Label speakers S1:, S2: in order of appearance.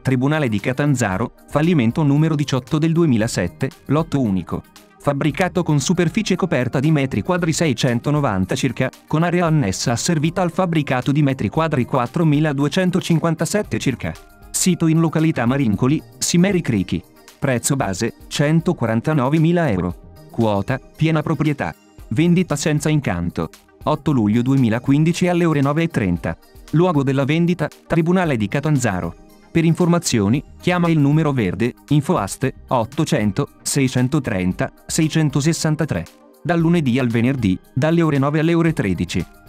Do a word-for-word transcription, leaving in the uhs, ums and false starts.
S1: Tribunale di Catanzaro, fallimento numero diciotto del duemilasette, lotto unico. Fabbricato con superficie coperta di metri quadri seicentonovanta circa, con area annessa asservita al fabbricato di metri quadri quattromiladuecentocinquantasette circa. Sito in località Marincoli, Simeri Crichi. Prezzo base, centoquarantanovemila euro. Quota, piena proprietà. Vendita senza incanto. otto luglio duemilaquindici alle ore nove e trenta. Luogo della vendita, Tribunale di Catanzaro. Per informazioni, chiama il numero verde, Infoaste, ottocento, seicentotrenta, seicentosessantatré. Dal lunedì al venerdì, dalle ore nove alle ore tredici.